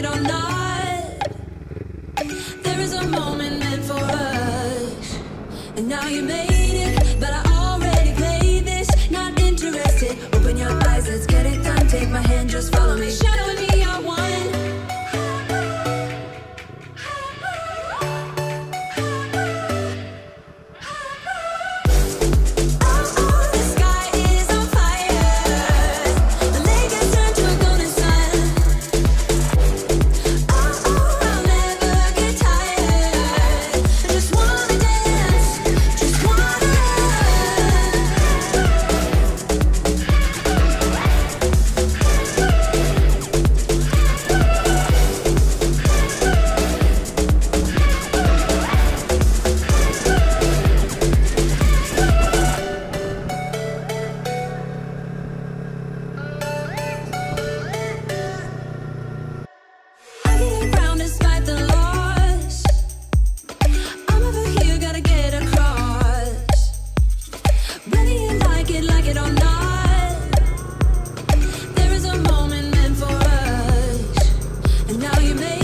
it or not. There is a moment meant for us, and now you made it, but I already played this. Not interested. Open your eyes, let's get it done. Take my hand, just follow me. Shadow and me are one. Now you made